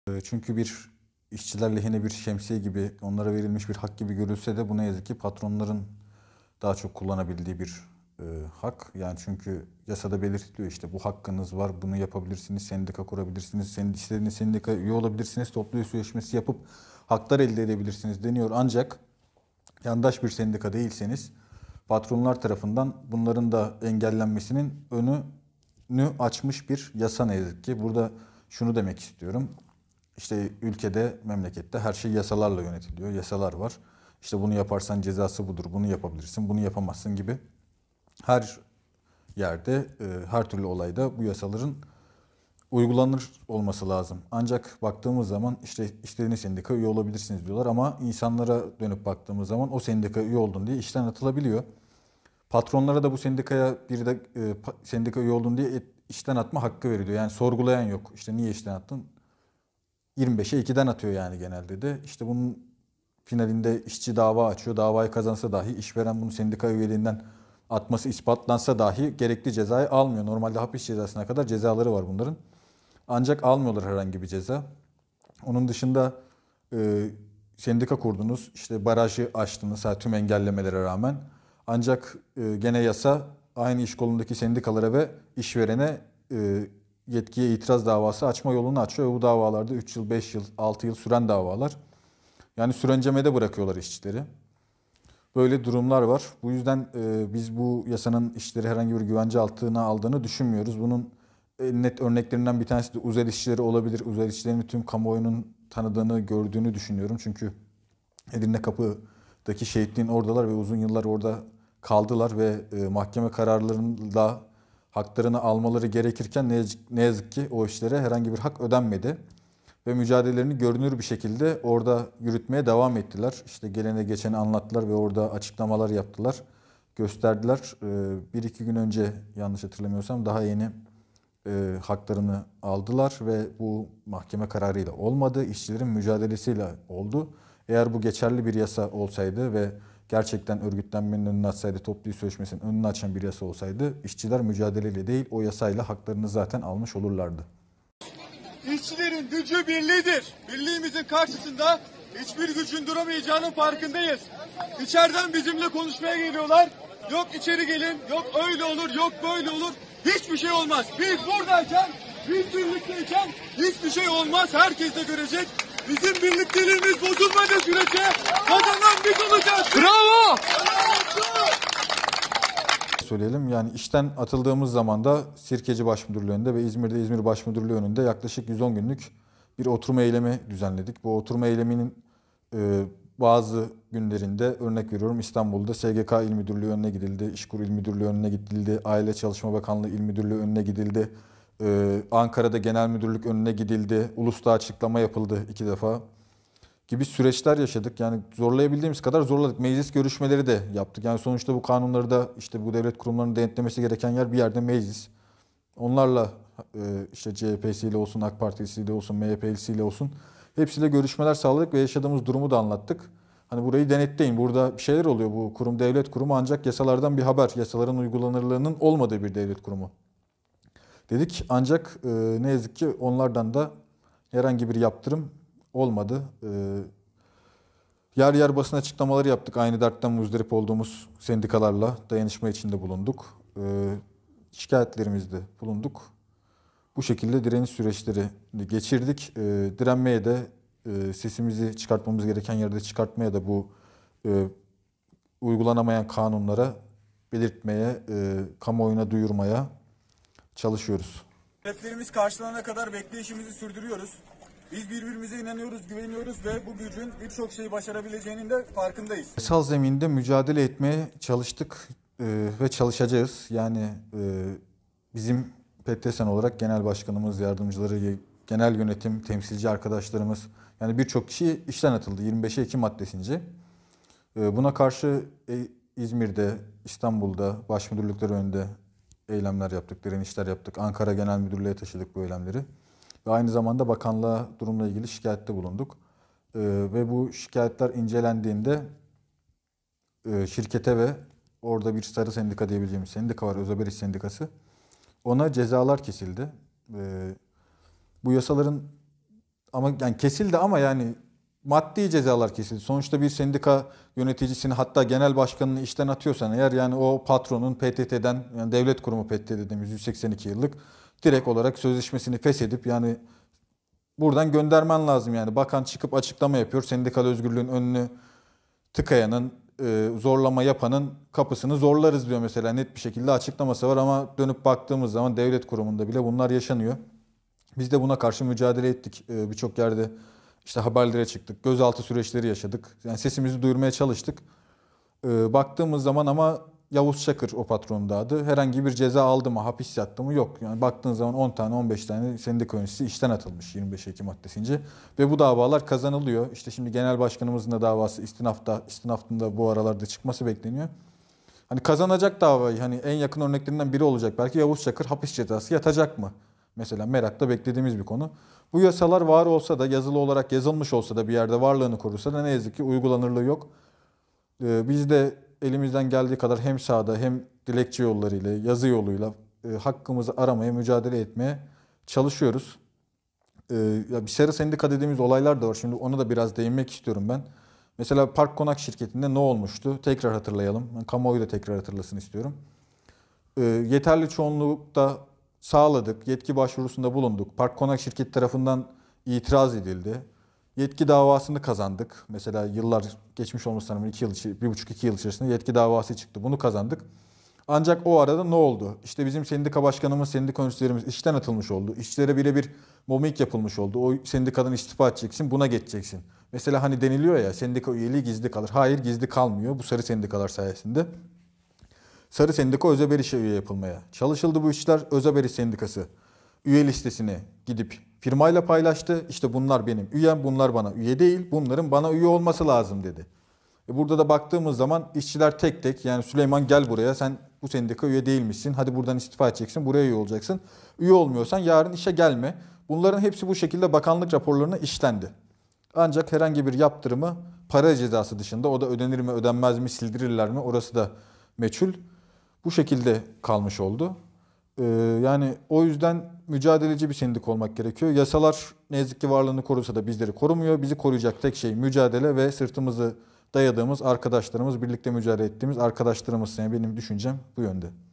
Çünkü bir işçiler lehine bir şemsiye gibi, onlara verilmiş bir hak gibi görülse de bu ne yazık ki patronların daha çok kullanabildiği bir hak. Yani çünkü yasada belirtiliyor, işte bu hakkınız var, bunu yapabilirsiniz, sendika kurabilirsiniz, istediğiniz sendika üye olabilirsiniz, toplu üye sözleşmesi yapıp haklar elde edebilirsiniz deniyor. Ancak yandaş bir sendika değilseniz patronlar tarafından bunların da engellenmesinin önünü açmış bir yasa ne yazık ki. Burada şunu demek istiyorum. İşte ülkede, memlekette her şey yasalarla yönetiliyor. Yasalar var. İşte bunu yaparsan cezası budur, bunu yapabilirsin, bunu yapamazsın gibi. Her yerde, her türlü olayda bu yasaların uygulanır olması lazım. Ancak baktığımız zaman işte istediğiniz sendika üye olabilirsiniz diyorlar ama insanlara dönüp baktığımız zaman o sendika üye oldun diye işten atılabiliyor. Patronlara da bu sendikaya bir de sendika üye oldun diye işten atma hakkı veriliyor. Yani sorgulayan yok. İşte niye işten attın? 25'e 2'den atıyor yani genelde de. İşte bunun finalinde işçi dava açıyor. Davayı kazansa dahi işveren bunu sendika üyeliğinden atması ispatlansa dahi gerekli cezayı almıyor. Normalde hapis cezasına kadar cezaları var bunların. Ancak almıyorlar herhangi bir ceza. Onun dışında sendika kurdunuz, işte barajı aştınız tüm engellemelere rağmen. Ancak gene yasa aynı iş kolundaki sendikalara ve işverene yetkiye itiraz davası açma yolunu açıyor. Ve bu davalarda 3 yıl, 5 yıl, 6 yıl süren davalar. Yani sürencemede bırakıyorlar işçileri. Böyle durumlar var. Bu yüzden biz bu yasanın işçileri herhangi bir güvence altına aldığını düşünmüyoruz. Bunun net örneklerinden bir tanesi de Uzel işçileri olabilir. Uzel işçilerini tüm kamuoyunun tanıdığını, gördüğünü düşünüyorum. Çünkü Edirne Kapı'daki şehitliğin oradalar ve uzun yıllar orada kaldılar ve mahkeme kararlarıyla haklarını almaları gerekirken ne yazık ki o işlere herhangi bir hak ödenmedi. Ve mücadelelerini görünür bir şekilde orada yürütmeye devam ettiler. İşte gelene geçeni anlattılar ve orada açıklamalar yaptılar, gösterdiler. Bir iki gün önce yanlış hatırlamıyorsam daha yeni haklarını aldılar ve bu mahkeme kararıyla olmadı. İşçilerin mücadelesiyle oldu. Eğer bu geçerli bir yasa olsaydı ve gerçekten örgütlenmenin önünü açsaydı, toplu iş sözleşmesinin önünü açan bir yasa olsaydı işçiler mücadeleyle değil o yasayla haklarını zaten almış olurlardı. İşçilerin gücü birliğidir. Birliğimizin karşısında hiçbir gücün duramayacağının farkındayız. İçeriden bizimle konuşmaya geliyorlar. Yok içeri gelin, yok öyle olur, yok böyle olur. Hiçbir şey olmaz. Biz buradayken, biz birlikteyken hiçbir şey olmaz. Herkes de görecek. Bizim birlikteliğimiz bozulmadığı sürece kazanan biz olacağız. Bravo! Söyleyelim. Yani işten atıldığımız zaman da Sirkeci Başmüdürlüğü önünde ve İzmir'de İzmir Başmüdürlüğü önünde yaklaşık 110 günlük bir oturma eylemi düzenledik. Bu oturma eyleminin bazı günlerinde örnek veriyorum İstanbul'da SGK İl Müdürlüğü önüne gidildi, İşkur İl Müdürlüğü önüne gidildi, Aile Çalışma Bakanlığı İl Müdürlüğü önüne gidildi, Ankara'da Genel Müdürlük önüne gidildi, Ulus'ta açıklama yapıldı 2 defa gibi süreçler yaşadık. Yani zorlayabildiğimiz kadar zorladık. Meclis görüşmeleri de yaptık. Yani sonuçta bu kanunları da işte bu devlet kurumlarının denetlemesi gereken yer bir yerde meclis. Onlarla işte CHP'siyle olsun, AK Partisiyle olsun, MHP'lisiyle olsun hepsiyle görüşmeler sağladık ve yaşadığımız durumu da anlattık. Hani burayı denetleyin. Burada bir şeyler oluyor. Bu kurum devlet kurumu ancak yasalardan bir haber. Yasaların uygulanırlığının olmadığı bir devlet kurumu dedik. Ancak ne yazık ki onlardan da herhangi bir yaptırım olmadı. Yer yer basın açıklamaları yaptık. Aynı dertten muzdarip olduğumuz sendikalarla dayanışma içinde bulunduk. Şikayetlerimizde bulunduk. Bu şekilde direniş süreçleri geçirdik. Direnmeye de sesimizi çıkartmamız gereken yerde çıkartmaya da bu uygulanamayan kanunlara belirtmeye, kamuoyuna duyurmaya çalışıyoruz. Taleplerimiz karşılanana kadar bekleyişimizi sürdürüyoruz. Biz birbirimize inanıyoruz, güveniyoruz ve bu gücün birçok şeyi başarabileceğinin de farkındayız. Yasal zeminde mücadele etmeye çalıştık ve çalışacağız. Yani bizim PTSN olarak genel başkanımız, yardımcıları, genel yönetim, temsilci arkadaşlarımız yani birçok kişi işten atıldı 25'e 2 maddesince. Buna karşı İzmir'de, İstanbul'da, başmüdürlükler önünde eylemler yaptık, direnişler yaptık. Ankara Genel Müdürlüğü'ne taşıdık bu eylemleri. Ve aynı zamanda bakanlığa durumla ilgili şikayette bulunduk. Ve bu şikayetler incelendiğinde şirkete ve orada bir sarı sendika diyebileceğimiz sendika var, Özel İş Sendikası. Ona cezalar kesildi. Bu yasaların ama yani kesildi ama yani maddi cezalar kesildi. Sonuçta bir sendika yöneticisini, hatta genel başkanını işten atıyorsan eğer, yani o patronun PTT'den, yani devlet kurumu PTT dediğimiz 182 yıllık, direkt olarak sözleşmesini feshedip yani buradan göndermen lazım yani. Bakan çıkıp açıklama yapıyor. Sendikal özgürlüğün önünü tıkayanın, zorlama yapanın kapısını zorlarız diyor mesela, net bir şekilde açıklaması var, ama dönüp baktığımız zaman devlet kurumunda bile bunlar yaşanıyor. Biz de buna karşı mücadele ettik. Birçok yerde işte haberlere çıktık. Gözaltı süreçleri yaşadık. Yani sesimizi duyurmaya çalıştık. Baktığımız zaman ama Yavuz Çakır o patronun da adı. Herhangi bir ceza aldı mı, hapis yattı mı? Yok. Yani baktığın zaman 10 tane 15 tane sendika yöneticisi işten atılmış 25 Ekim maddesince. Ve bu davalar kazanılıyor. İşte şimdi genel başkanımızın da davası istinafında bu aralarda çıkması bekleniyor. Hani kazanacak davayı, hani en yakın örneklerinden biri olacak belki Yavuz Çakır, hapis cezası yatacak mı? Mesela merakla beklediğimiz bir konu. Bu yasalar var olsa da, yazılı olarak yazılmış olsa da, bir yerde varlığını korursa da ne yazık ki uygulanırlığı yok. Biz de elimizden geldiği kadar hem sahada hem dilekçe yollarıyla, yazı yoluyla hakkımızı aramaya, mücadele etmeye çalışıyoruz. Ya bir sarı sendika dediğimiz olaylar da var. Şimdi ona da biraz değinmek istiyorum ben. Mesela Park Konak şirketinde ne olmuştu? Tekrar hatırlayalım. Ben kamuoyu da tekrar hatırlasın istiyorum. Yeterli çoğunlukta sağladık. Yetki başvurusunda bulunduk. Park Konak şirketi tarafından itiraz edildi. Yetki davasını kazandık. Mesela yıllar geçmiş olmasına rağmen 1,5-2 yıl içerisinde yetki davası çıktı. Bunu kazandık. Ancak o arada ne oldu? İşte bizim sendika başkanımız, sendika yöneticilerimiz işten atılmış oldu. İşçilere birebir mobbing yapılmış oldu. O sendikadan istifa edeceksin, buna geçeceksin. Mesela hani deniliyor ya, sendika üyeliği gizli kalır. Hayır, gizli kalmıyor bu sarı sendikalar sayesinde. Sarı sendika Özeberiş üye yapılmaya çalışıldı bu işler. Özeberiş sendikası üye listesine gidip firmayla paylaştı. İşte bunlar benim üyem, bunlar bana üye değil. Bunların bana üye olması lazım dedi. Burada da baktığımız zaman işçiler tek tek, yani Süleyman gel buraya, sen bu sendika üye değilmişsin. Hadi buradan istifa edeceksin, buraya üye olacaksın. Üye olmuyorsan yarın işe gelme. Bunların hepsi bu şekilde bakanlık raporlarına işlendi. Ancak herhangi bir yaptırımı, para cezası dışında, o da ödenir mi ödenmez mi, sildirirler mi, orası da meçhul. Bu şekilde kalmış oldu. Yani o yüzden mücadeleci bir sendik olmak gerekiyor. Yasalar ne yazık ki varlığını korusa da bizleri korumuyor. Bizi koruyacak tek şey mücadele ve sırtımızı dayadığımız arkadaşlarımız, birlikte mücadele ettiğimiz arkadaşlarımız. Yani benim düşüncem bu yönde.